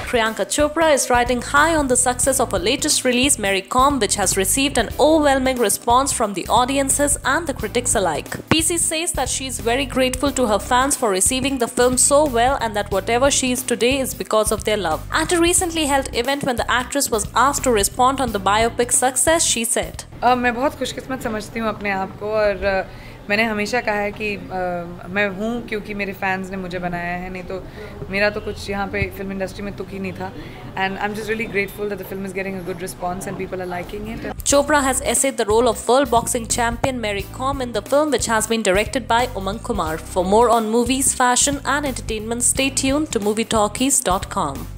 Priyanka Chopra is riding high on the success of her latest release, Mary Kom, which has received an overwhelming response from the audiences and the critics alike. PC says that she is very grateful to her fans for receiving the film so well and that whatever she is today is because of their love. At a recently held event when the actress was asked to respond on the biopic's success, she said, मैं बहुत खुशकिस्मत समझती हूँ अपने आप को और मैंने हमेशा कहा है कि मैं हूँ क्योंकि मेरे फैंस ने मुझे बनाया है, नहीं तो मेरा तो कुछ यहाँ पे फिल्म इंडस्ट्री में तुक ही नहीं था. And I'm just really grateful that the film is getting a good response and people are liking it. Chopra has essayed the role of world boxing champion Mary Kom in the film, which has been directed by Umang Kumar. For more on movies, fashion and entertainment, stay tuned to MovieTalkies.com.